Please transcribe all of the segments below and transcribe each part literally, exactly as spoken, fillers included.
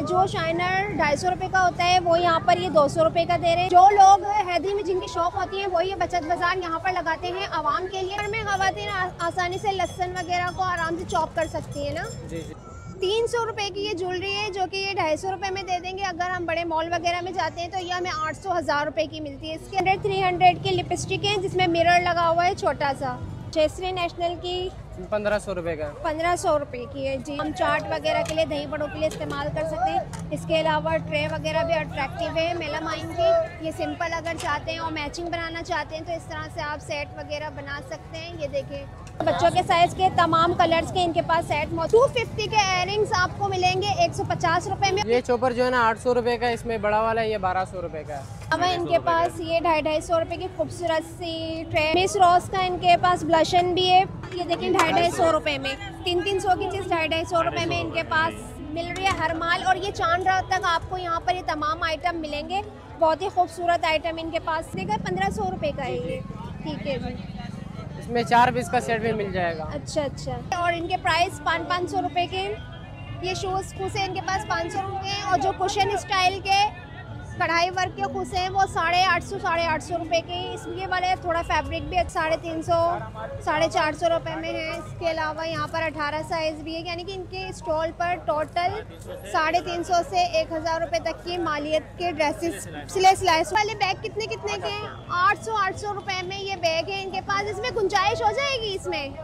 जो शाइनर ढाई सौ रुपये का होता है वो यहाँ पर ये दो सौ रुपये का दे रहे हैं। जो लोग हैदरी में जिनकी शॉप होती है वो ये बचत बाजार यहाँ पर लगाते हैं आवाम के लिए। में खवातीन आसानी से लहसुन वगैरह को आराम से चॉप कर सकती है ना। जी जी। तीन सौ रुपये की ये ज्वेलरी है जो कि ये ढाई सौ रुपये में दे देंगे। अगर हम बड़े मॉल वगैरह में जाते हैं तो ये हमें आठ सौ हज़ार रुपये की मिलती है। इसके अंदर थ्री हंड्रेड की लिपस्टिक है जिसमें मिरर लगा हुआ है छोटा सा। शेसरी नेशनल की पंद्रह सौ रुपये का पंद्रह सौ रुपये की है जी। हम चाट वगैरह के लिए दही बड़ों के लिए इस्तेमाल कर सकते हैं। इसके अलावा ट्रे वगैरह भी अट्रैक्टिव है मेलामाइन की। ये सिंपल अगर चाहते हैं और मैचिंग बनाना चाहते हैं तो इस तरह से आप सेट वगैरह बना सकते हैं। ये देखें बच्चों के साइज के तमाम कलर्स के इनके पास सेट मौजूद। टू फिफ्टी के इयररिंग्स आपको मिलेंगे एक सौ पचास रुपए में। ये चोपर जो है ना आठ सौ रुपए का, इसमें बड़ा वाला है ये बारह सौ रुपए का है। अब इनके पास ये ढाई ढाई सौ रुपए की खूबसूरत सी ट्रे। मिस रॉस का इनके पास ब्लशन भी है। ये देखिए ढाई ढाई सौ रुपए में तीन तीन सौ की चीज़ ढाई ढाई सौ रुपए में इनके पास मिल रही है हर माल। और ये चांद रात तक आपको यहाँ पर ये तमाम आइटम मिलेंगे। बहुत ही खूबसूरत आइटम इनके पास। देखा पंद्रह सौ रुपए का है ये। ठीक है जी। इसमें चार पीस का सेट भी मिल जाएगा। अच्छा अच्छा। और इनके प्राइस पाँच पाँच सौ रुपये के। ये शूज़ खुसे इनके पास पाँच सौ रुपये और जो कुशन स्टाइल के कढ़ाई वर्क के खुसे हैं वो साढ़े आठ सौ साढ़े आठ सौ रुपये के। इसके वाले थोड़ा फैब्रिक भी साढ़े तीन सौ साढ़े चार सौ रुपये में है। इसके अलावा यहाँ पर अठारह साइज़ भी है। यानी कि इनके स्टॉल पर टोटल साढ़े तीन सौ से एक हज़ार रुपये तक की मालियत के ड्रेसेस सिले सिलाई वाले बैग कितने कितने के हैं? आठ सौ आठ सौ रुपये में ये बैग है इनके पास। इसमें गुंजाइश हो जाएगी, इसमें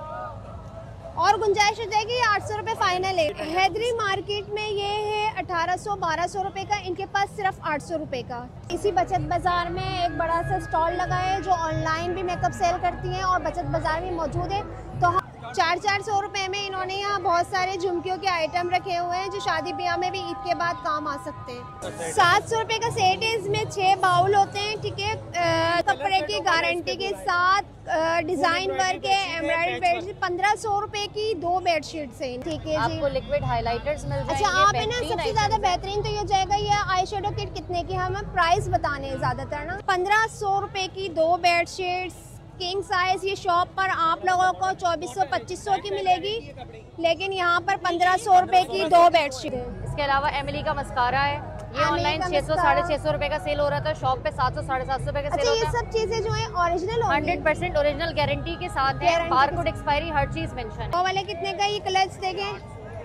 और गुंजाइश हो जाएगी। आठ सौ रुपये फाइनल है। हैदरी मार्केट में ये है अठारह सौ बारह सौ रुपये का, इनके पास सिर्फ आठ सौ रुपये का। इसी बचत बाज़ार में एक बड़ा सा स्टॉल लगा है जो ऑनलाइन भी मेकअप सेल करती हैं और बचत बाज़ार भी मौजूद है। तो चार चार सौ रुपये में इन्होंने यहाँ बहुत सारे झुमकियों के आइटम रखे हुए हैं जो शादी ब्याह में भी ईद के बाद काम आ सकते हैं। सात सौ रुपये का सेट है। इसमें छः बाउल होते हैं। ठीक है, कपड़े की गारंटी के साथ डिजाइन वर्क है, एम्ब्रॉयडरी बेडशीट। पंद्रह सौ रुपए की दो बेडशीट्स हैं। ठीक है जी। आपको लिक्विड हाइलाइटर्स मिल जाएंगे। अच्छा, आप है ना सबसे ज्यादा बेहतरीन तो ये जाएगा ये आई शेडो किट कितने की, हमें प्राइस बताने हैं ज्यादातर ना। पंद्रह सौ रुपए की दो बेडशीट्स किंग साइज। ये शॉप पर आप लोगों को चौबीस सौ पच्चीस सौ की मिलेगी, लेकिन यहाँ पर पंद्रह सौ रुपए की दो बेडशीट है। इसके अलावा एमिली का मस्कारा है। ये ऑनलाइन छह सौ साढ़े छह सौ रुपए का सेल हो रहा था, शॉप पे सात सौ साढ़े सात सौ रुपए का सेल अच्छा, होता है। ये सब चीजें जो है original hundred percent original guarantee के साथ है। बारकोड एक्सपायरी हर चीज मेंशन है। वो वाले कितने का? ये कलर्स देखें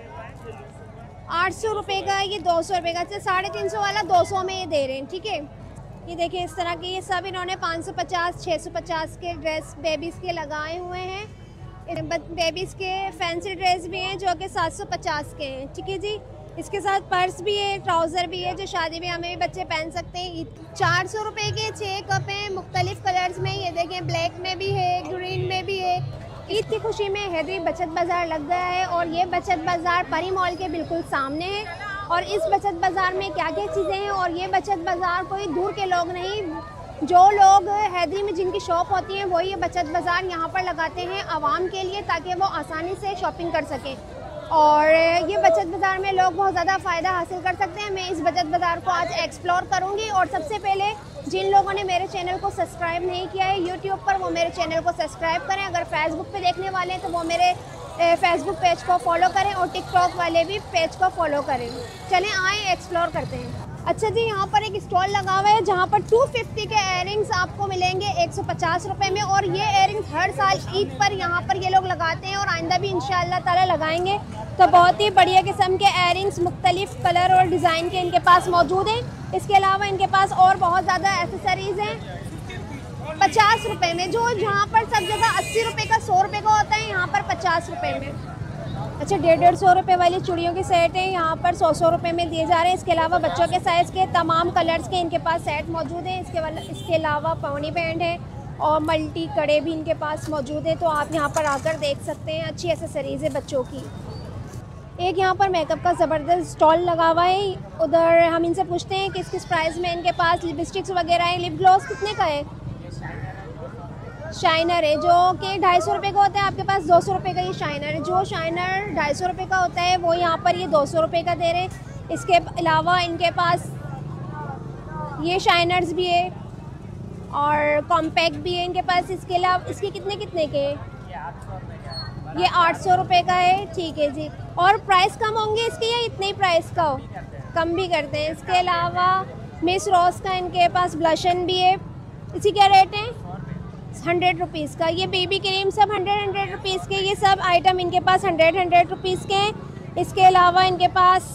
आठ सौ रुपए का, ये दो सौ रुपए का। साढ़े तीन सौ वाला दो सौ में ये दे रहे हैं। ठीक है, ये देखिए इस तरह के ये सब इन्होंने पाँच सौ पचास छः सौ पचास के ड्रेस बेबीज़ के लगाए हुए हैं। बेबीज़ के फैंसी ड्रेस भी हैं जो कि सात सौ पचास के हैं। ठीक है जी। इसके साथ पर्स भी है, ट्राउज़र भी है जो शादी में हमें भी बच्चे पहन सकते हैं। चार सौ रुपये के छः कप हैं मुख्तलिफ कलर्स में। ये देखें ब्लैक में भी है, ग्रीन में भी है। ईद की खुशी में हैदरी बचत बाज़ार लग गया है और ये बचत बाज़ार परी मॉल के बिल्कुल सामने है। और इस बचत बाज़ार में क्या क्या चीज़ें हैं, और ये बचत बाज़ार कोई दूर के लोग नहीं, जो लोग हैदरी में जिनकी शॉप होती हैं वो ये बचत बाज़ार यहाँ पर लगाते हैं आवाम के लिए ताकि वो आसानी से शॉपिंग कर सकें। और ये बचत बाज़ार में लोग बहुत ज़्यादा फ़ायदा हासिल कर सकते हैं। मैं इस बचत बाज़ार को आज एक्सप्लोर करूँगी। और सबसे पहले जिन लोगों ने मेरे चैनल को सब्सक्राइब नहीं किया है यूट्यूब पर, वो मेरे चैनल को सब्सक्राइब करें। अगर फेसबुक पे देखने वाले हैं तो वो मेरे फेसबुक पेज को फॉलो करें और टिकटॉक वाले भी पेज को फॉलो करें। चलें आए एक्सप्लोर करते हैं। अच्छा जी, यहाँ पर एक स्टॉल लगा हुआ है जहाँ पर दो सौ पचास के इयररिंग्स आपको मिलेंगे एक सौ पचास रुपये में। और ये इयररिंग्स हर साल ईद पर यहाँ पर ये लोग लगाते हैं और आइंदा भी इंशाअल्लाह ताला लगाएंगे। तो बहुत ही बढ़िया किस्म के इयररिंग्स मुख्तलिफ कलर और डिज़ाइन के इनके पास मौजूद हैं। इसके अलावा इनके पास और बहुत ज़्यादा एसेसरीज़ हैं पचास रुपए में, जो जहाँ पर सब जगह अस्सी रुपए का सौ रुपए का होता है, यहाँ पर पचास रुपए में। अच्छा, डेढ़ डेढ़ सौ रुपए वाली चूड़ियों के सेट हैं यहाँ पर सौ सौ रुपए में दिए जा रहे हैं। इसके अलावा बच्चों के साइज़ के तमाम कलर्स के इनके पास सेट मौजूद हैं। इसके वाला इसके अलावा पौनी बैंड है और मल्टी कड़े भी इनके पास मौजूद है। तो आप यहाँ पर आकर देख सकते हैं, अच्छी एसेसरीज़ है बच्चों की। एक यहाँ पर मेकअप का ज़बरदस्त स्टॉल लगा हुआ है। उधर हम इनसे पूछते हैं किस किस प्राइस में इनके पास लिपस्टिक्स वगैरह है। लिप ग्लॉस कितने का है? शाइनर है जो कि ढाई सौ रुपये का होता है, आपके पास दो सौ रुपये का ये शाइनर है। जो शाइनर ढाई सौ रुपये का होता है वो यहाँ पर ये दो सौ रुपये का दे रहे हैं। इसके अलावा इनके पास ये शाइनर्स भी है और कॉम्पैक्ट भी है इनके पास। इसके अलावा इसके कितने कितने के? ये आठ सौ रुपये का है। ठीक है जी। और प्राइस कम होंगे इसके या इतने ही प्राइस का हो? कम भी करते हैं। इसके अलावा मिस रॉस का इनके पास ब्लशन भी है। इसी क्या रेट है? हंड्रेड रुपीज़ का। ये बेबी क्रीम सब हंड्रेड हंड्रेड रुपीज़ के, ये सब आइटम इनके पास हंड्रेड हंड्रेड रुपीज़ के हैं। इसके अलावा इनके पास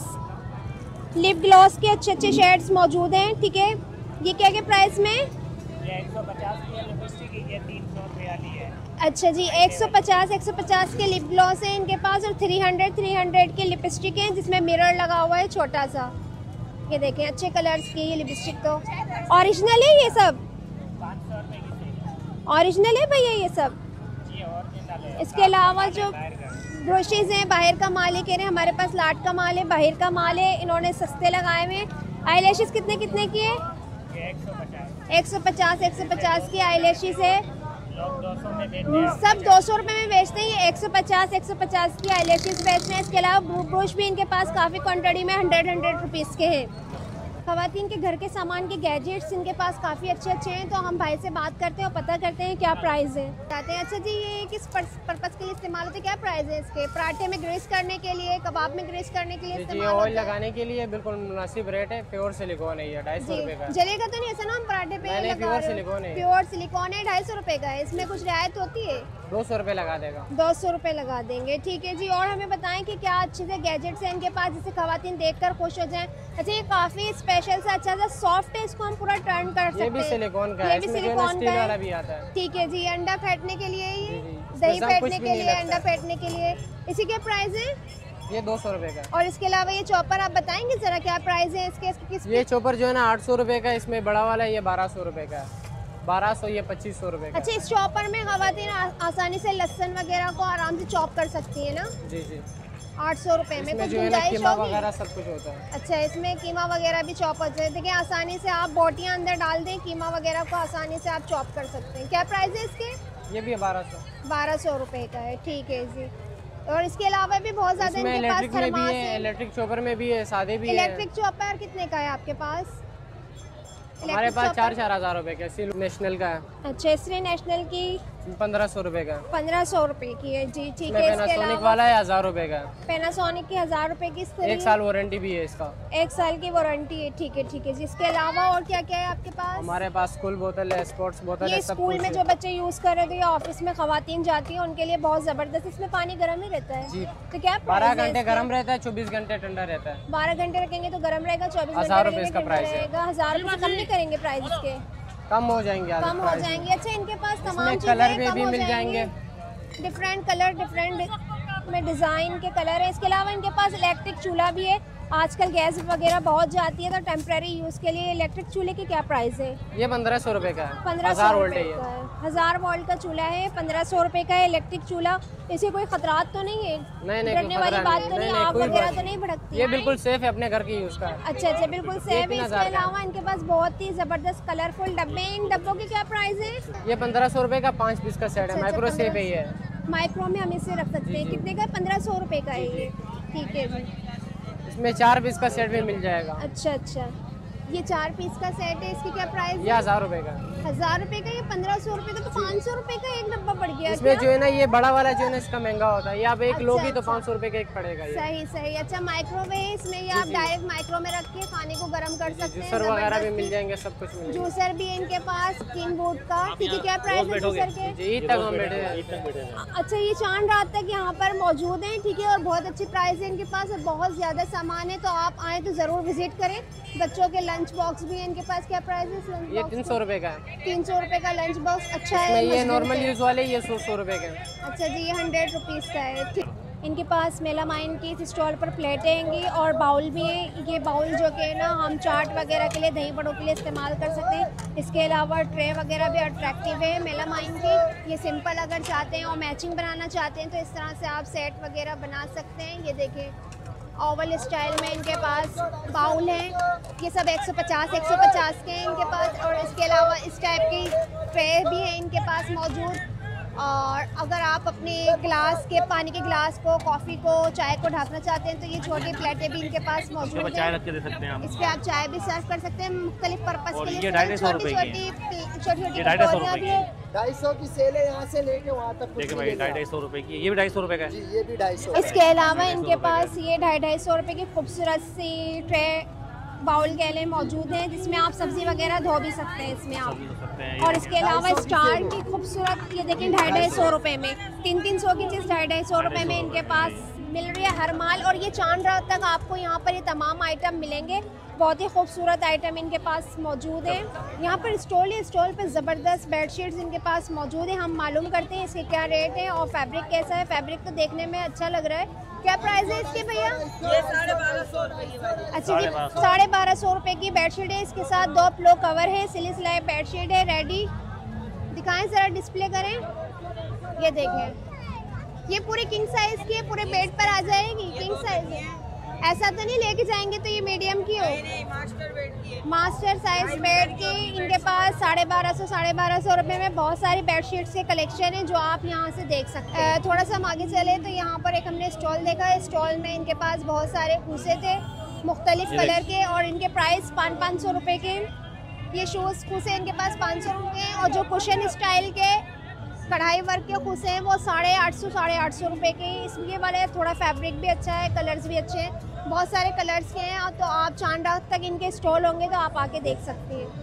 लिप ग्लॉस के अच्छे अच्छे शेड्स मौजूद हैं। ठीक है, ये क्या क्या प्राइस में? ये एक सौ पचास की है लिपस्टिक, ये तीन सौ रुपये वाली है। अच्छा जी, एक सौ पचास एक सौ पचास के लिप ग्लॉस हैं इनके पास और थ्री हंड्रेड थ्री हंड्रेड के लिपस्टिक हैं जिसमें मिरर लगा हुआ है छोटा सा। ये देखें अच्छे कलर्स की ये लिपस्टिक, तो ओरिजिनल है ये सब? पाँच सौ रुपये की सेल। ओरिजिनल है भैया ये सब? जी ओरिजिनल है। इसके अलावा जो ब्रशेज हैं बाहर का माल है, कह रहे हैं हमारे पास लाट का माल है, बाहर का माल है, इन्होंने सस्ते लगाए हुए हैं। आई लैशेज़ कितने कितने की है? ये एक सौ पचास। एक सौ पचास एक सौ पचास की आई लैशेज़ है। लोग दो सौ में देते हैं। सब दो सौ रुपये में बेचते हैं। ये एक सौ पचास एक सौ पचास की आई लैशेज़ बेचते हैं। इसके अलावा ब्रश भी इनके पास काफ़ी क्वांटिटी में हंड्रेड हंड्रेड रुपीज़ के हैं। ख़वातीन के घर के सामान के गैजेट्स इनके पास काफ़ी अच्छे अच्छे हैं, तो हम भाई से बात करते हैं और पता करते हैं क्या प्राइस है। कहते हैं अच्छा जी ये किस पर्पज़ के लिए इस्तेमाल होते हैं, क्या प्राइस है इसके? पराठे में ग्रीस करने के लिए, कबाब में ग्रीस करने के लिए जी इस्तेमाल ऑयल होता है। लगाने के लिए बिल्कुल मुनासिब रेट है। प्योर सिलिकॉन है, ये ढाई सौ रुपये का। जलेगा तो नहीं ऐसा ना, हम पराठे पे नहीं, नहीं, लगा प्योर रहे हो। सिलिकॉन है। प्योर सिलिकॉन है, ढाई सौ रुपये का है। इसमें कुछ रियायत होती है? दो सौ रुपये लगा देगा। दो सौ रुपये लगा देंगे। ठीक है जी, और हमें बताएं कि क्या अच्छे से गैजेट्स हैं इनके पास जिसे खवातीन देखकर खुश हो जाएं। अच्छा ये काफ़ी स्पेशल सा अच्छा सा सॉफ्ट है, इसको हम पूरा टर्न कर सकते ये हैं। भी सिलिकॉन का ये है, भी इसमें जो है ना सिलिकॉन स्टील का वाला है। भी आता है। ठीक है जी, अंडा फेंटने के लिए ये, जी, जी। दही इसमें सब कुछ फेंटने भी के नहीं लिए, लगता अंडा है। फेंटने के लिए। इसी के प्राइस है? ये दो सौ रुपये का। और इसके अलावा ये चॉपर आप बताएंगे ज़रा क्या प्राइस है इसके? इसके किस ये चॉपर जो है ना आठ सौ रुपये का, इसमें बड़ा वाला है, ये बारह सौ रुपये का है। बारह सौ, ये पच्चीस सौ रुपये का। अच्छा इस चॉपर में खवातीन आ- आसानी से लहसुन वगैरह को आराम से चॉप कर सकती है ना? जी जी। आठ सौ रुपये में इसमें कुछ जो है ना गुंजाइश कीमा होगी? वगैरह सब कुछ होता है। अच्छा इसमें कीमा वगैरह भी चॉप हो जाए। देखिए आसानी से आप बोटियाँ अंदर डाल दें, कीमा वगैरह को आसानी से आप चॉप कर सकते हैं। क्या प्राइस है इसके? ये भी है बारह सौ। बारह सौ रुपये का है। ठीक है जी। और इसके अलावा भी बहुत ज़्यादा इसमें इनके पास इलेक्ट्रिक में भी थर्मास है, है। इलेक्ट्रिक चॉपर में भी है, सादे भी है। इलेक्ट्रिक चॉपर कितने का है आपके पास? हमारे इलेक्ट्रिक पास चार चॉपर? चार हज़ार रुपये का। सिल नेशनल का है, अच्छा श्री नेशनल की पंद्रह सौ रुपये का। पंद्रह सौ रुपये की है जी। ठीक इसमें है। इसके पैनासोनिक अलावा वाला है हज़ार रुपये का। पैनासोनिक की हज़ार रुपये की स्क्रीन, एक साल वारंटी भी है इसका। एक साल की वारंटी है। ठीक है ठीक है जी। इसके अलावा और क्या क्या है आपके पास? हमारे पास स्कूल बोतल है, स्पोर्ट्स बोतल ये है, सब स्कूल कुछ में है। जो बच्चे यूज़ कर रहे थे या ऑफिस में खवातीन जाती हैं उनके लिए बहुत ज़बरदस्त। इसमें पानी गर्म ही रहता है जी। तो क्या बारह घंटे गर्म रहता है, चौबीस घंटे ठंडा रहता है। बारह घंटे रखेंगे तो गर्म रहेगा, चौबीस घंटे हज़ार रुपये रखेंगे इसका ठंडा प्राइस है। रहेगा। हज़ार रुपये से कम नहीं करेंगे प्राइस इसके? कम हो जाएंगे आगे कम हो प्राइस। जाएंगे। अच्छा इनके पास तमाम इसमें चीज़ें कलर भी, कम भी हो मिल जाएंगे। डिफरेंट कलर डिफरेंट में डिज़ाइन के कलर है। इसके अलावा इनके पास इलेक्ट्रिक चूल्हा भी है। आजकल गैस वगैरह बहुत जाती है तो टेम्प्रेरी यूज़ के लिए इलेक्ट्रिक चूल्हे की क्या प्राइस है? ये पंद्रह सौ रुपये का है, पंद्रह सौ हज़ार वोल्ट रुपये है ये। का है। हज़ार वोल्ट का चूल्हा है, पंद्रह सौ रुपये का है इलेक्ट्रिक चूल्हा। इसे कोई खतरात तो नहीं है? नहीं नहीं, डरने कोई वाली खतरा बात नहीं, तो नहीं, नहीं, आग कोई वगैरह बात तो नहीं भड़कती? ये बिल्कुल सेफ है, अपने घर के यूज़ का है। अच्छा अच्छा बिल्कुल सेफ है। तीन इसके हज़ार का। अलावा इनके पास बहुत ही ज़बरदस्त कलरफुल डब्बे हैं। इन डब्बों की क्या प्राइस है? ये पंद्रह सौ रुपये का पाँच पीस का सेट है, अच्छा, माइक्रो अच्छा, सेफ पंद्रह- है ये। माइक्रो में हम इसे रख सकते हैं। जी। कितने का? पंद्रह सौ रुपये का है ये। ठीक है जी। इसमें चार पीस का सेट भी मिल जाएगा। अच्छा अच्छा ये चार पीस का सेट है। इसकी क्या प्राइस ये है? हज़ार रुपये का। हज़ार रुपये का। ये पंद्रह सौ रुपये का, तो पाँच सौ रुपये का एक डब्बा पड़ गया इसमें क्या? जो है ना ये बड़ा वाला जो है ना इसका महंगा होता है, ये आप एक अच्छा, लोगी तो अच्छा। पाँच सौ रुपये का एक पड़ेगा ये। सही सही। अच्छा माइक्रोवेव है इसमें, ये आप जी। डायरेक्ट माइक्रो में रख के खाने को गर्म कर सकते हैं। जूसर वगैरह भी मिल ज़बरदस्ती। जाएंगे, सब कुछ मिल जाएगा। जूसर भी है इनके पास, किंग वुड का। ठीक है। क्या प्राइस है जूसर के? जी ईद तक हम बैठे हैं। अच्छा ये चांद रात तक यहाँ पर मौजूद हैं। ठीक है। और बहुत अच्छी प्राइस है इनके पास और बहुत ज़्यादा सामान है, तो आप आएँ तो ज़रूर विजिट करें। बच्चों के लंच बॉक्स भी है इनके पास। क्या प्राइस है इस लंच ये बॉक्स तीन सौ रुपये का है। तीन सौ रुपये का लंच बॉक्स। अच्छा है। इसमें ये मजबूत नॉर्मल है। यूज़ वाले ये सौ सौ रुपये के हैं। अच्छा जी ये हंड्रेड रुपीज़ का है। ठीक। इनके पास मेलामाइन की इस स्टॉल पर प्लेटें हैंगी और बाउल भी हैं। ये बाउल जो कि ना हम चाट वगैरह के लिए, दही बड़ों के लिए इस्तेमाल कर सकते हैं। इसके अलावा ट्रे वगैरह भी अट्रैक्टिव है मेलामाइन की। ये सिंपल अगर चाहते हैं और मैचिंग बनाना चाहते हैं तो इस तरह से आप सेट वगैरह बना सकते हैं। ये देखें ओवल स्टाइल में इनके पास बाउल हैं। ये सब एक सौ पचास एक सौ पचास के हैं इनके पास। और इसके अलावा इस टाइप की ट्रे भी हैं इनके पास मौजूद। और अगर आप अपने ग्लास के, पानी के ग्लास को, कॉफ़ी को, चाय को ढकना चाहते हैं तो ये छोटी प्लेटें भी इनके पास मौजूद चाय हैं। रख के दे सकते हैं आप। इस पे आप चाय भी सर्व कर सकते हैं मुख्तलिफ पर्पज़ और के ये लिए। ढाई सौ छोटी रुपए की छोटी छोटी छोटी ये ढाई सौ कटोरियाँ रुपए भी की हैं। ढाई सौ की सेल है, यहाँ से लेके वहाँ तक कुछ देखिए नहीं भाई ढाई मिलेगा। ढाई सौ रुपये की, ये भी ढाई सौ रुपये का है। जी ये भी ढाई सौ। इसके अलावा इनके पास ये ढाई ढाई सौ रुपये की खूबसूरत सी ट्रे बाउल गैले मौजूद हैं जिसमें आप सब्जी वगैरह धो भी सकते हैं इसमें आप। और इसके अलावा स्टार की खूबसूरत ये देखें ढाई ढाई सौ रुपये में, तीन तीन सौ की चीज़ ढाई ढाई सौ रुपये में इनके पास मिल रही है हर माल। और ये चांद रात तक आपको यहाँ पर ये तमाम आइटम मिलेंगे, बहुत ही खूबसूरत आइटम इनके पास मौजूद है। यहाँ पर स्टॉल है, स्टॉल पर ज़बरदस्त बेडशीट्स इनके पास मौजूद है। हम मालूम करते हैं इसके क्या रेट है और फैब्रिक कैसा है। फैब्रिक तो देखने में अच्छा लग रहा है। क्या प्राइस है इसके भैया? ये साढ़े बारह सौ रुपये। अच्छा जी, साढ़े बारह सौ रुपये की बेडशीट है। इसके साथ दो पिलो कवर है, सिली सिलाई बेडशीट है रेडी। दिखाएं ज़रा, डिस्प्ले करें। ये देखें, ये पूरे किंग साइज़ की है, पूरे बेड पर आ जाएगी। किंग साइज़ है, ऐसा तो नहीं लेके जाएंगे तो ये मीडियम की हो? नहीं, मास्टर बेड की है। मास्टर साइज बेड की इनके पास साढ़े बारह सौ साढ़े बारह सौ रुपये में बहुत सारी बेडशीट्स के कलेक्शन है जो आप यहाँ से देख सकते हैं। थोड़ा सा हम आगे चले तो यहाँ पर एक हमने स्टॉल देखा है। स्टॉल में इनके पास बहुत सारे खूसे थे मुख्तलिफ कलर के और इनके प्राइस पाँच पाँच सौ रुपये के। ये शूज़ खूसे इनके पास पाँच सौ रुपये और जो कुशन स्टाइल के कढ़ाई वर्क के खूसे हैं वो साढ़े आठ सौ साढ़े आठ सौ रुपये के। इसलिए वाले थोड़ा फैब्रिक भी अच्छा है, कलर्स भी अच्छे हैं, बहुत सारे कलर्स के हैं। तो आप चांद रात तक इनके स्टॉल होंगे तो आप आके देख सकते हैं।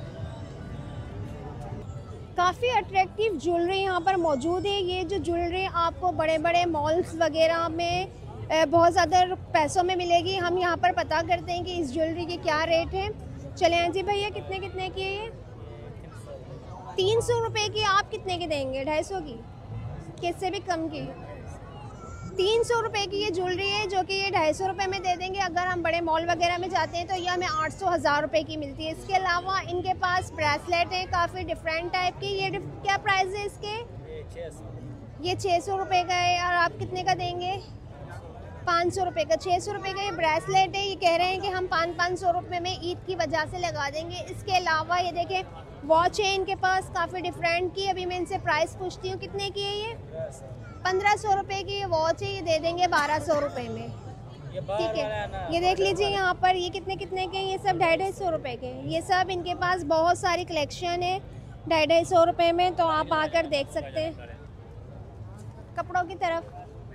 काफ़ी अट्रैक्टिव ज्वेलरी यहाँ पर मौजूद है। ये जो ज्वेलरी आपको बड़े बड़े मॉल्स वगैरह में बहुत ज़्यादा पैसों में मिलेगी। हम यहाँ पर पता करते हैं कि इस ज्वेलरी के क्या रेट है। चले जी भैया, कितने कितने की है ये? तीन सौ रुपये की। आप कितने की देंगे? ढाई सौ की? किससे भी कम की? तीन सौ रुपये की ये ज्वेलरी है जो कि ये ढाई सौ रुपये में दे देंगे। अगर हम बड़े मॉल वगैरह में जाते हैं तो ये हमें आठ सौ हज़ार रुपये की मिलती है। इसके अलावा इनके पास ब्रेसलेट हैं काफ़ी डिफरेंट टाइप की। ये क्या प्राइस है इसके? ये छः सौ रुपये का है। और आप कितने का देंगे? पाँच सौ रुपये का। छः सौ रुपये का ये ब्रेसलेट है। ये कह रहे हैं कि हम पाँच पाँच सौ रुपये में ईद की वजह से लगा देंगे। इसके अलावा ये देखें वॉच है इनके पास काफ़ी डिफरेंट की। अभी मैं इनसे प्राइस पूछती हूँ कितने की है ये? पंद्रह सौ रुपये की ये वॉच है, ये दे देंगे बारह सौ रुपये में। ठीक है, ये देख लीजिए यहाँ पर ये कितने कितने के? ये सब ढाई ढाई सौ रुपये के। ये सब इनके पास बहुत सारी कलेक्शन है ढाई ढाई सौ रुपये में, तो आप आकर देख सकते हैं। कपड़ों की तरफ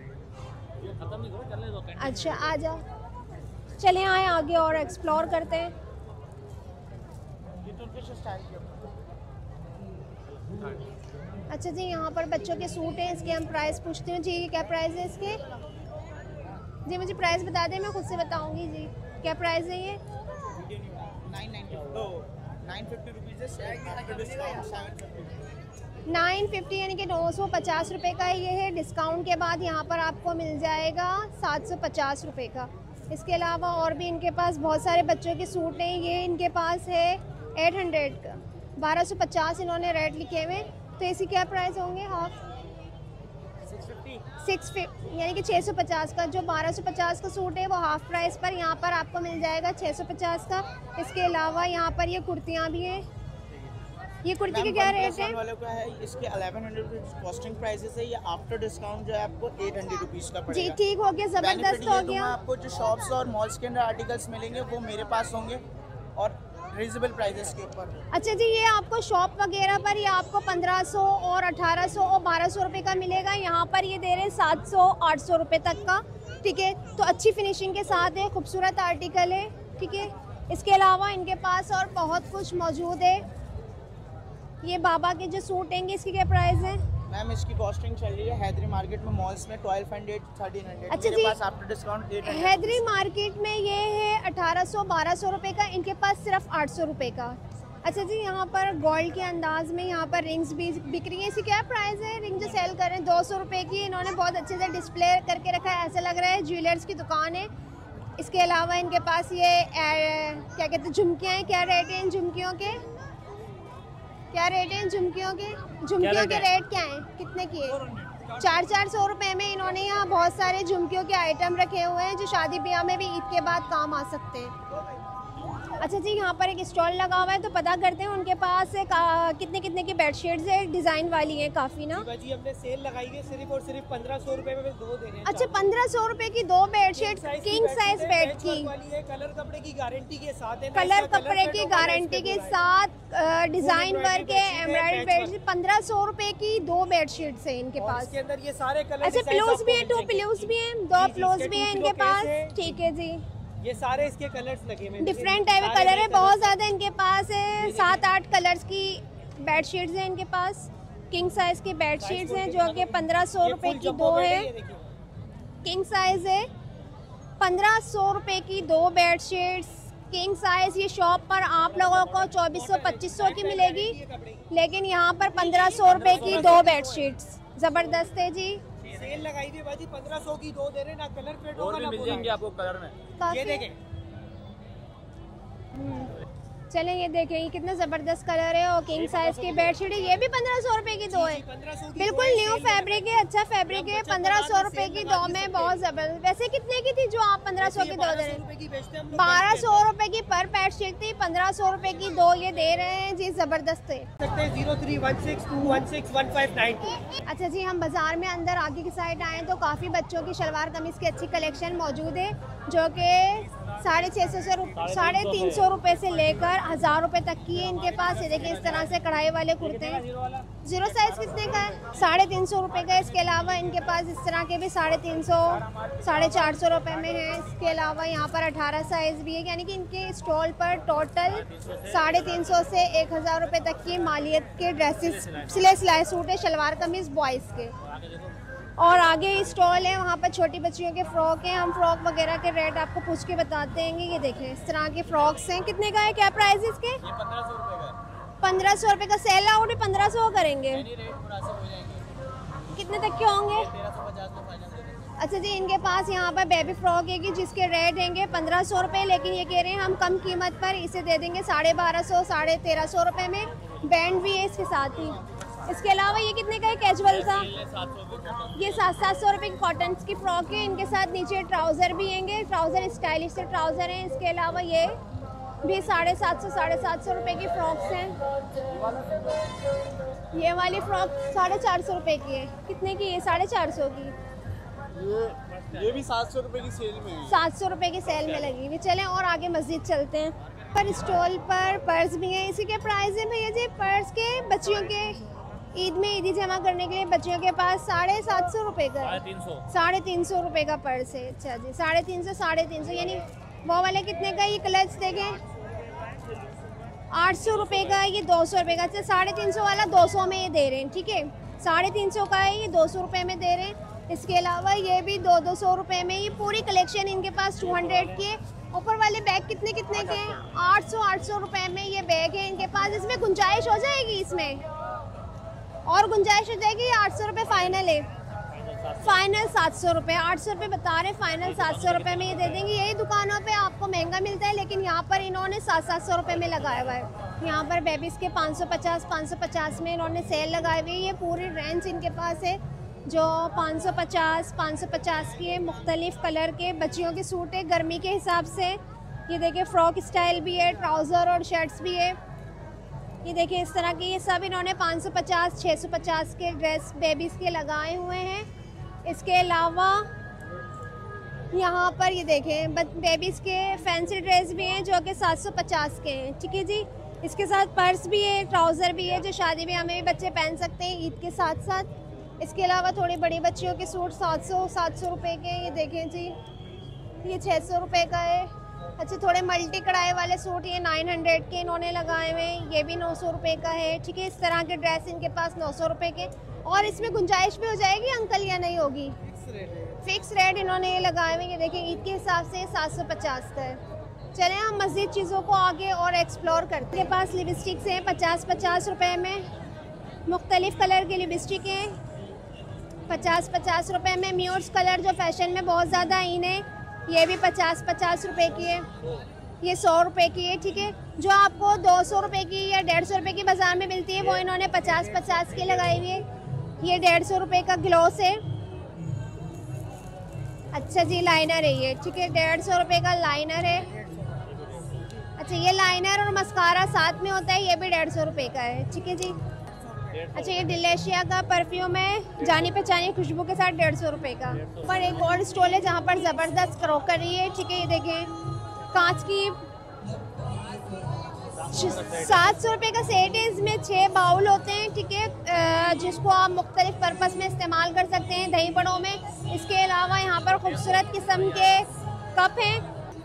अच्छा आ जाओ, चले आए आगे और एक्सप्लोर करते हैं। अच्छा जी, यहाँ पर बच्चों के सूट हैं, इसके हम प्राइस पूछते हैं। जी ये क्या प्राइस है इसके? जी मुझे प्राइस बता दें, मैं खुद से बताऊंगी। जी क्या प्राइस है ये? नाइन फिफ्टी यानी कि नौ सौ पचास रुपये का ये है। डिस्काउंट के बाद यहाँ पर आपको मिल जाएगा सात सौ पचास रुपये का। इसके अलावा और भी इनके पास बहुत सारे बच्चों के सूट हैं। ये इनके पास है एट हंड्रेड का, बारह सौ पचास इन्होंने रेट लिखे हुए। तो इसकी क्या प्राइस होंगे? हाफ सिक्स फिफ्टी यानी कि छः सौ पचास का। जो बारह सौ पचास का सूट है वो हाफ प्राइस पर यहाँ पर आपको मिल जाएगा छः सौ पचास का। इसके अलावा यहाँ पर ये कुर्तियाँ भी हैं। ये कुर्ती के क्या रेट है? वाले का है इसके इलेवन हंड्रेड कॉस्टिंग प्राइसेस है। ये आफ्टर डिस्काउंट जो है आपको एट हंड्रेड रुपीज़ का पड़ेगा। जी ठीक हो गया, ज़बरदस्त हो गया। आपको जो शॉप्स और मॉल्स के अंदर आर्टिकल्स मिलेंगे वो मेरे पास होंगे और रीजनेबल प्राइसेस के ऊपर। अच्छा जी, ये आपको शॉप वगैरह पर ये आपको पंद्रह सौ और अठारह सौ और बारह सौ रुपये का मिलेगा। यहाँ पर ये दे रहे हैं सात सौ आठ सौ रुपये तक का। ठीक है, तो अच्छी फिनिशिंग के साथ है, खूबसूरत आर्टिकल है। ठीक है, इसके अलावा इनके पास और बहुत कुछ मौजूद है। ये बाबा के जो सूट हैं इसकी क्या प्राइस है? मैम इसकी कॉस्टिंग चल रही है हैदरी मार्केट में मॉल्स में ट्वेल्व हंड्रेड थर्टीन हंड्रेड। अच्छा मेरे जी, पास after discount eight hundred. Haidari market में ये है अठारह सौ बारह सौ रुपये का, इनके पास सिर्फ आठ सौ रुपये का। अच्छा जी, यहाँ पर गोल्ड के अंदाज में यहाँ पर रिंग्स भी बिक रही है। इसकी क्या प्राइस है? रिंग जो सेल कर रहे हैं दो सौ रुपये की। इन्होंने बहुत अच्छे से डिस्प्ले करके रखा है, ऐसा लग रहा है ज्वेलर्स की दुकान है। इसके अलावा इनके पास ये ए, क्या कहते हैं झुमकियाँ हैं। क्या रेट है इन झुमकियों के? क्या रेट है इन झुमकियों के? झुमकियों के रेट क्या हैं? कितने की है? चार चार सौ रुपये में इन्होंने यहाँ बहुत सारे झुमकियों के आइटम रखे हुए हैं जो शादी ब्याह में भी ईद के बाद काम आ सकते हैं। अच्छा जी, यहाँ पर एक स्टॉल लगा हुआ है तो पता करते हैं उनके पास एक, आ, कितने कितने की बेडशीट्स है, डिज़ाइन वाली है काफ़ी ना। जी हमने सेल लगाई है सिर्फ और सिर्फ पंद्रह सौ रुपए में दो दे रहे हैं। अच्छा, पंद्रह सौ रुपए की दो बेडशीट किंग साइज बेड की। कलर कपड़े की गारंटी के साथ है। कलर कपड़े की गारंटी के साथ डिजाइन वर्क है, एम्ब्रॉयडरी बेडशीट। पंद्रह सौ रुपए की दो बेडशीट्स है इनके पास। इसके अंदर ये सारे कलर। अच्छा, पिलोज भी है, टू पिलोज भी हैं, दो पिलोज भी हैं इनके पास। ठीक है जी, ये सारे इसके कलर्स लगे हुए हैं। डिफरेंट टाइप के कलर है, बहुत ज़्यादा इनके पास है। सात आठ कलर्स की बेड शीट्स हैं इनके पास। किंग साइज की बेड शीट्स हैं जो कि पंद्रह सौ रुपये की दो है। किंग साइज है, पंद्रह सौ रुपये की दो बेड शीट्स किंग साइज। ये शॉप पर आप लोगों को चौबीस सौ पच्चीस सौ की मिलेगी, लेकिन यहाँ पर पंद्रह सौ रुपये की दो बेड शीट्स। ज़बरदस्त है जी। सेल लगाई थी बाजी, पंद्रह सौ की दो दे रहे ना, कलर फेड और होगा भी ना मिल जाएंगे आपको कलर में। काफी- ये देखें, चलें ये देखें, ये कितना ज़बरदस्त कलर है। और किंग साइज की बेडशीट है, ये भी पंद्रह सौ रुपए की दो है। पंद्रह सौ की बिल्कुल न्यू फैब्रिक है, अच्छा फैब्रिक है। पंद्रह सौ रुपए की दो में बहुत ज़बरदस्त। वैसे कितने की थी जो आप पंद्रह सौ की दो दे रहे हैं? बारह सौ रुपए की पर बेडशीट थी, पंद्रह सौ रुपए की दो ये दे रहे हैं जी। ज़बरदस्त है। सकते हैं zero three one six two one six one five nine two. अच्छा जी, हम बाज़ार में अंदर आगे की साइड आए तो काफ़ी बच्चों की शलवार कमीज़ की अच्छी कलेक्शन मौजूद है, जो कि साढ़े छः सौ से साढ़े तीन सौ रुपये से लेकर हज़ार रुपये तक की है इनके पास। ये देखिए इस तरह से कढ़ाई वाले कुर्ते हैं। जीरो साइज़ कितने का है? साढ़े तीन सौ रुपये का। इसके अलावा इनके पास इस तरह के भी साढ़े तीन सौ साढ़े चार सौ रुपये में है। इसके अलावा यहाँ पर अठारह साइज़ भी है, यानी कि इनके स्टॉल पर टोटल साढ़े तीन सौ से एक हज़ार रुपये तक की मालियत के ड्रेसेस, सिले सिलाए सूट है, शलवार कमीज़ बॉयज़ के। और आगे स्टॉल है, वहाँ पर छोटी बच्चियों के फ्रॉक हैं। हम फ्रॉक वगैरह के रेट आपको पूछ के बताते हैं। ये देखें इस तरह के फ्रॉक्स हैं। कितने का है, क्या प्राइस है इसके? पंद्रह सौ रुपये का। सेल आउट है, पंद्रह सौ करेंगे। कितने तक के होंगे? अच्छा जी, इनके पास यहाँ पर बेबी फ्रॉक है कि जिसके रेट देंगे पंद्रह सौ रुपये, लेकिन ये कह रहे हैं हम कम कीमत पर इसे दे देंगे साढ़े बारह सौ साढ़े तेरह सौ रुपये में। बैंड भी है इसके साथ ही। इसके अलावा ये कितने का है कैजुअल का? ये सात सात सौ रुपये की कॉटन की फ्रॉक है। इनके साथ नीचे ट्राउज़र भी हैंगे, ट्राउज़र स्टाइलिश से ट्राउज़र हैं। इसके अलावा ये भी साढ़े सात सौ साढ़े सात सौ रुपये की फ्रॉक्स हैं। ये वाली फ्रॉक साढ़े चार सौ रुपये की है। कितने की है? साढ़े चार सौ की। ये ये भी सात सौ रुपये की सेल में है। सात सौ रुपये की सेल में लगी हुई। चलें और आगे मस्जिद चलते हैं। पर स्टॉल पर पर्स भी हैं। इसी के प्राइस है भैया जी पर्स के? बच्चियों के ईद में ईदी जमा करने के लिए बच्चियों के पास साढ़े सात सौ रुपये का साढ़े तीन सौ रुपये का पर्स है। अच्छा जी, साढ़े तीन सौ साढ़े तीन सौ यानी वो वाले कितने का? ये क्लच देखें, आठ सौ रुपये का। ये दो सौ रुपये का। अच्छा, साढ़े तीन सौ वाला दो सौ में ये दे रहे हैं, ठीक है। साढ़े तीन सौ का है, ये दो सौ रुपये में दे रहे हैं। इसके अलावा ये भी दो दो सौ रुपये में। ये पूरी कलेक्शन इनके पास टू हंड्रेड की है। ऊपर वाले बैग कितने कितने के हैं? आठ सौ आठ सौ रुपये में ये बैग है इनके पास। इसमें गुंजाइश हो जाएगी, इसमें और गुंजाइश हो जाएगी। आठ सौ रुपये फाइनल है, फाइनल सात सौ रुपये। आठ सौ रुपये बता रहे, फाइनल सात सौ रुपये में ये दे देंगे। यही दुकानों पे आपको महंगा मिलता है, लेकिन यहाँ पर इन्होंने सात सात सौ रुपये में लगाया हुआ है। यहाँ पर बेबीज़ के पाँच सौ पचास पाँच सौ पचास में इन्होंने सेल लगाई हुई है। ये पूरी रेंज इनके पास है जो पाँच सौ पचास पाँच सौ पचास की है। मुख्तलिफ कलर के बच्चियों के सूट है गर्मी के हिसाब से। ये देखिए फ्रॉक स्टाइल भी है, ट्राउज़र और शर्ट्स भी है। ये देखिए इस तरह के, ये सब इन्होंने पाँच सौ पचास छः सौ पचास के ड्रेस बेबीज़ के लगाए हुए हैं। इसके अलावा यहाँ पर ये देखें बेबीज़ के फैंसी ड्रेस भी हैं जो कि सात सौ पचास के हैं, ठीक है जी। इसके साथ पर्स भी है, ट्राउज़र भी है जो शादी ब्याह में भी बच्चे पहन सकते हैं ईद के साथ साथ। इसके अलावा थोड़ी बड़ी बच्चियों के सूट सात सौ सात सौ रुपये के, ये देखें जी, ये छः सौ रुपये का है। अच्छा, थोड़े मल्टी कढ़ाई वाले सूट ये नाइन हंड्रेड के इन्होंने लगाए हुए हैं। ये भी नौ सौ रुपये का है, ठीक है। इस तरह के ड्रेस इनके पास नौ सौ रुपये के। और इसमें गुंजाइश भी हो जाएगी अंकल या नहीं होगी? फिक्स रेट इन्होंने ये लगाए हुए। ये देखिए ईद के हिसाब से सात सौ पचास का है। चलें हम मज़ीद चीज़ों को आगे और एक्सप्लोर करते हैं। पास लिपस्टिक्स हैं पचास पचास रुपये में। मुख्तलिफ़ कलर की लिपस्टिक हैं पचास पचास रुपये में। म्यूट्स कलर जो फैशन में बहुत ज़्यादा इन है, ये भी पचास पचास रुपये की है। ये सौ रुपये की है, ठीक है। जो आपको दो सौ रुपये की या डेढ़ सौ रुपये की बाज़ार में मिलती है वो इन्होंने पचास पचास की लगाई हुई है। ये डेढ़ सौ रुपये का ग्लॉस है। अच्छा जी, लाइनर है ये, ठीक है। डेढ़ सौ रुपये का लाइनर है। अच्छा, ये लाइनर और मस्कारा साथ में होता है, ये भी डेढ़ सौ रुपये का है, ठीक है जी। अच्छा, ये डिलेशिया का परफ्यूम है जानी पहचानी खुशबू के साथ डेढ़ सौ रुपये का। पर एक और स्टॉल है जहाँ पर ज़बरदस्त क्रॉकरी है, ठीक है। ये देखें कांच की सात सौ रुपये का सेट है। इसमें छः बाउल होते हैं, ठीक है, जिसको आप मुख्तलिफ पर्पज़ में इस्तेमाल कर सकते हैं दही बड़ों में। इसके अलावा यहाँ पर खूबसूरत किस्म के कप हैं,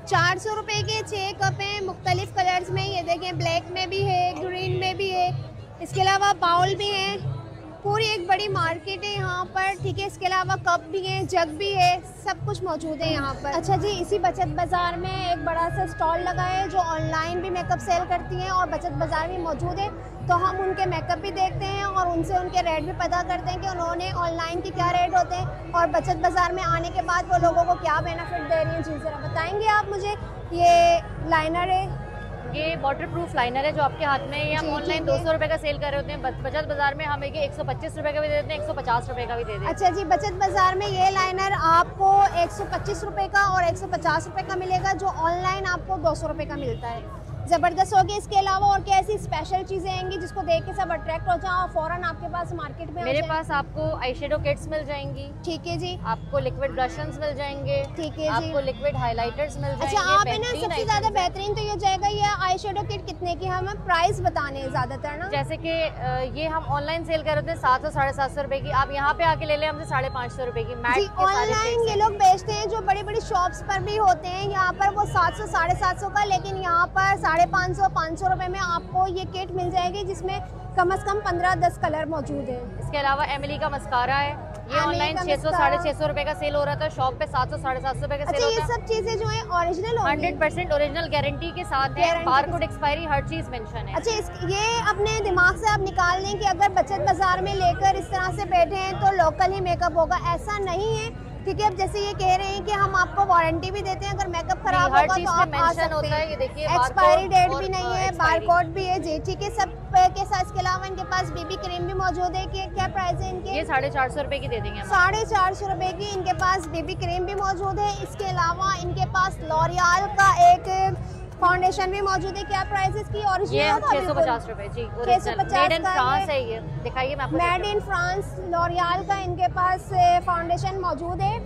चार सौ रुपये के छः कप हैं मुख्तलिफ कलर्स में। ये देखें ब्लैक में भी है, ग्रीन में भी है, इसके अलावा बाउल भी हैं। पूरी एक बड़ी मार्केट है यहाँ पर, ठीक है। इसके अलावा कप भी हैं, जग भी है, सब कुछ मौजूद है यहाँ पर। अच्छा जी, इसी बचत बाज़ार में एक बड़ा सा स्टॉल लगा है जो ऑनलाइन भी मेकअप सेल करती हैं और बचत बाज़ार भी मौजूद है। तो हम उनके मेकअप भी देखते हैं और उनसे उनके रेट भी पता करते हैं कि उन्होंने ऑनलाइन के क्या रेट होते हैं और बचत बाज़ार में आने के बाद वो लोगों को क्या बेनिफिट दे रही हैं। जी ज़रा बताएँगे आप मुझे। ये लाइनर है, ये वाटर प्रूफ लाइनर है जो आपके हाथ में है। ये हम जी, ऑनलाइन ठीक दो है। सौ रुपये का सेल कर रहे होते हैं, बचत बाजार में हम एक सौ पच्चीस रुपये का भी दे देते हैं, एक सौ पचास रुपये का भी दे देते हैं। अच्छा जी, बचत बाज़ार में ये लाइनर आपको एक सौ पच्चीस रुपये का और एक सौ पचास रुपये का मिलेगा, जो ऑनलाइन आपको दो सौ रुपये का मिलता है। ज़बरदस्त होगी। इसके अलावा और क्या ऐसी स्पेशल चीज़ें आएंगी जिसको देख के सब अट्रैक्ट हो जाओ, फ़ौरन आपके पास मार्केट में? मेरे पास आपको आई शेडो किट्स मिल जाएंगी, ठीक है जी, आपको लिक्विड ब्रशेस मिल जाएंगे, ठीक है जी। आपको लिक्विड हाइलाइटर्स मिल जाएंगे। अच्छा, आप है ना बेहतरीन सबसे items ज़्यादा हैं। बेहतरीन तो ये जाएगा, ये आई शेडो किट कितने की? हमें प्राइस बताने हैं ज़्यादातर ना। जैसे कि अ, ये हम ऑनलाइन सेल कर रहे थे सात सौ साढ़े सात सौ रुपए की, आप यहाँ पे आके ले लें हमसे साढ़े पाँच सौ रुपए की। मैट जी, के सारे ऑनलाइन sets ये हैं। लोग बेचते हैं जो बड़ी बड़ी शॉप्स पर भी होते हैं, यहाँ पर वो सात सौ साढ़े सात सौ का, लेकिन यहाँ पर साढ़े पाँच सौ पाँच सौ रुपये में आपको ये किट मिल जाएगी जिसमें कम से कम पंद्रह दस कलर मौजूद हैं। इसके अलावा एमिली का मस्कारा है, ये एमिली ऑनलाइन का छह सौ मस्कारा। साढ़े छह सौ रुपए का सेल हो रहा था, शॉप पे सात सौ साढ़े सात सौ रुपए का सेल अच्छा, ये होता है। सब चीज़ें जो है ओरिजिनल होंगी? हंड्रेड परसेंट ओरिजिनल गारंटी के साथ है, Guarantee बार के कोड एक्सपायरी हर चीज मेंशन है। अच्छा, इस ये अपने दिमाग से आप निकाल लें कि अगर बचत बाजार में लेकर इस तरह से बैठे हैं तो लोकल ही मेकअप होगा, ऐसा नहीं है, ठीक है। अब जैसे ये कह रहे हैं कि हम आपको वारंटी भी देते हैं, अगर मेकअप खराब हर होगा चीज तो में आप आ मेंशन सकते होता है, ये हैं। देखिए एक्सपायरी barcode डेट और, भी नहीं अ, है, expiry। बारकोड भी है जी, ठीक है। सब के साथ इसके अलावा इनके पास बीबी क्रीम भी मौजूद है। कि क्या प्राइस है इनके? ये साढ़े चार सौ रुपए की दे देंगे हम। साढ़े चार सौ रुपये की इनके पास बीबी क्रीम भी मौजूद है। इसके अलावा इनके पास लॉरियल का एक फाउंडेशन भी मौजूद है। क्या प्राइस है इसकी? ये ओरिजिनल छह सौ पचास रुपए जी, छह सौ पचास मेड इन का फ्रांस ये- है ये, दिखाइए मैं आपको मेड देती इन फ्रांस लॉरियल का इनके पास फाउंडेशन मौजूद है।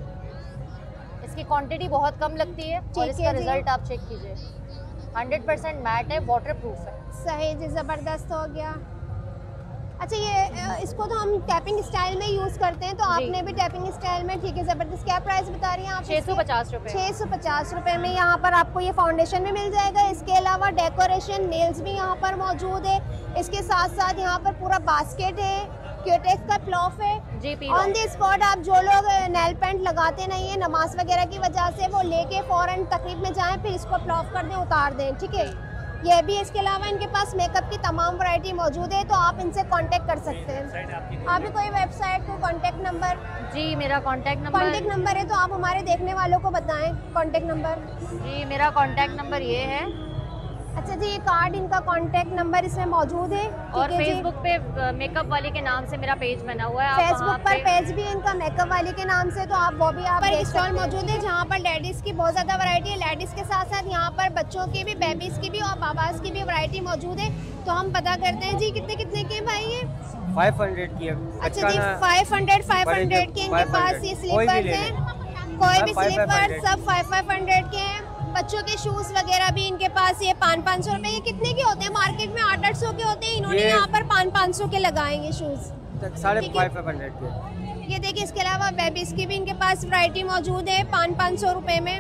हूँ। इसकी क्वांटिटी बहुत कम लगती है और ठीक इसका है जी। रिजल्ट आप चेक कीजिए, हंड्रेड परसेंट मैट है, वाटर प्रूफ है। सही जी, ज़बरदस्त हो गया। अच्छा, ये अ, इसको तो हम टैपिंग स्टाइल में यूज़ करते हैं, तो जी। आपने भी टैपिंग स्टाइल में, ठीक है, ज़बरदस्त। क्या प्राइस बता रही हैं आप? छह सौ पचास रुपए। छः सौ पचास रुपये में यहाँ पर आपको ये फाउंडेशन भी मिल जाएगा। इसके अलावा डेकोरेशन नेल्स भी यहाँ पर मौजूद है। इसके साथ साथ यहाँ पर पूरा बास्केट है, क्यूटेक्स का प्लॉफ है जी, पी ऑन द स्पॉट। आप जो लोग नेल पेंट लगाते नहीं है नमाज वगैरह की वजह से, वो लेके फ़ौरन तकरीब में जाएं, फिर इसको प्लॉफ कर दें, उतार दें, ठीक है। ये भी, इसके अलावा इनके पास मेकअप की तमाम वैरायटी मौजूद है, तो आप इनसे कांटेक्ट कर सकते हैं। आप भी कोई वेबसाइट को कांटेक्ट नंबर? जी, मेरा कांटेक्ट नंबर कांटेक्ट नंबर है तो आप हमारे देखने वालों को बताएं कांटेक्ट नंबर। जी, मेरा कांटेक्ट नंबर ये है अच्छा जी, ये कार्ड इनका कांटेक्ट नंबर इसमें मौजूद है, और ठीक है जी। फेसबुक पे मेकअप वाली के नाम से मेरा पेज बना हुआ है, आप वहाँ फेसबुक पर पे- पेज भी है इनका मेकअप वाली के नाम से, तो आप वो भी आप पर स्टॉल मौजूद है जहाँ पर लेडीज़ की बहुत ज़्यादा वैरायटी है। लेडीज़ के साथ साथ यहाँ पर बच्चों की भी, बेबीज़ की भी और बाबाज़ की भी वैरायटी मौजूद है। तो हम पता करते हैं जी कितने कितने के भाई ये? फाइव हंड्रेड की है। अच्छा जी, फाइव हंड्रेड फाइव बड़े हंड्रेड जो के इनके five पास hundred, ये कोई भी स्लीपर्स ले हैं, लें। कोई भी सब five five स्लीपर hundred। सब फाइव फाइव हंड्रेड के हैं। बच्चों के शूज़ वगैरह भी इनके पास ये पाँच पाँच सौ रुपए के। कितने के होते हैं? मार्केट में आठ आठ सौ के होते हैं, इन्होंने ये- यहाँ पर पाँच पाँच सौ के लगाएंगे शूज़। साढ़े ठीक है। फाइव हंड्रेड के। ये देखिए, इसके अलावा बेबीज़ की भी इनके पास वैरायटी मौजूद है पाँच पाँच सौ रुपये में।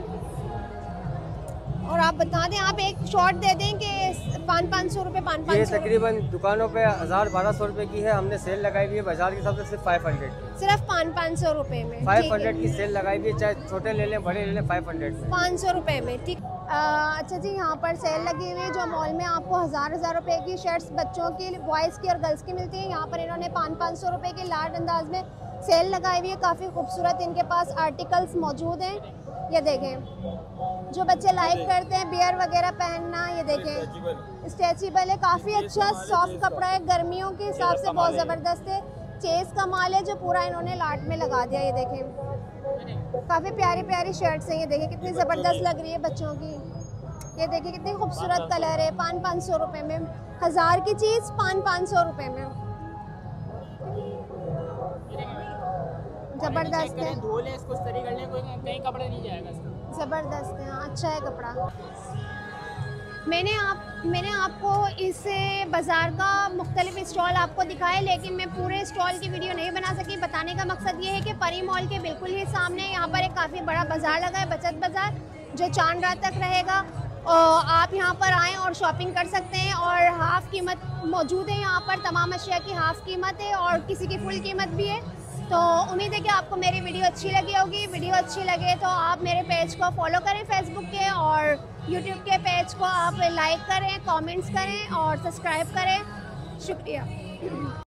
और आप बता दें, आप एक शॉर्ट दे दें कि पाँच पाँच सौ रुपये पाँच ये पाँच सौ तकरीबन दुकानों पे हज़ार बारह सौ रुपए की है, हमने सेल लगाई हुई है बाजार के हिसाब से सिर्फ फाइव हंड्रेड की। सिर्फ पाँच पाँच सौ रुपये में, फाइव ठीक है। हंड्रेड की सेल लगाई हुई है, चाहे छोटे ले लें बड़े ले लें, फाइव हंड्रेड में। पाँच सौ रुपये में, ठीक। अ, अच्छा जी, यहाँ पर सेल लगी हुई है जो मॉल में आपको हज़ार हज़ार रुपए की शर्ट्स बच्चों की, बॉयज़ की और गर्ल्स की मिलती है। यहाँ पर इन्होंने पाँच पाँच सौ रुपये की लार्ज अंदाज में सेल लगाई हुई है। काफ़ी खूबसूरत इनके पास आर्टिकल्स मौजूद हैं। ये देखें, जो बच्चे लाइक करते हैं बियर वगैरह पहनना, ये देखें स्ट्रेचेबल है, काफ़ी अच्छा सॉफ्ट कपड़ा है, गर्मियों के हिसाब से बहुत ज़बरदस्त है। चेस का माल है जो पूरा इन्होंने लाट में लगा दिया। ये देखें, काफ़ी प्यारी प्यारी शर्ट्स हैं। ये देखें कितनी ज़बरदस्त लग रही है बच्चों की। ये देखिए कितनी खूबसूरत कलर है, पाँच पाँच सौ रुपये में। हज़ार की चीज़ पाँच पाँच सौ रुपये में, ज़बरदस्त है, धो लें इसको, इस्त्री कर लें, कोई कहीं कपड़ा नहीं जाएगा इसका। ज़बरदस्त है, हाँ, अच्छा है कपड़ा। मैंने आप मैंने आपको इस बाज़ार का मुख्तलिफ स्टॉल आपको दिखाए, लेकिन मैं पूरे स्टॉल की वीडियो नहीं बना सकी। बताने का मकसद ये है कि परी मॉल के बिल्कुल ही सामने यहाँ पर एक काफ़ी बड़ा बाज़ार लगा है, बचत बाज़ार। जो चांद रात तक रहेगा। और आप यहाँ पर आएँ और शॉपिंग कर सकते हैं और हाफ़ कीमत मौजूद है यहाँ पर, तमाम अशिया की हाफ़ कीमत है और किसी की फुल कीमत भी है। तो उम्मीद है कि आपको मेरी वीडियो अच्छी लगी होगी। वीडियो अच्छी लगे तो आप मेरे पेज को फॉलो करें फेसबुक के, और यूट्यूब के पेज को आप लाइक करें, कमेंट्स करें और सब्सक्राइब करें। शुक्रिया।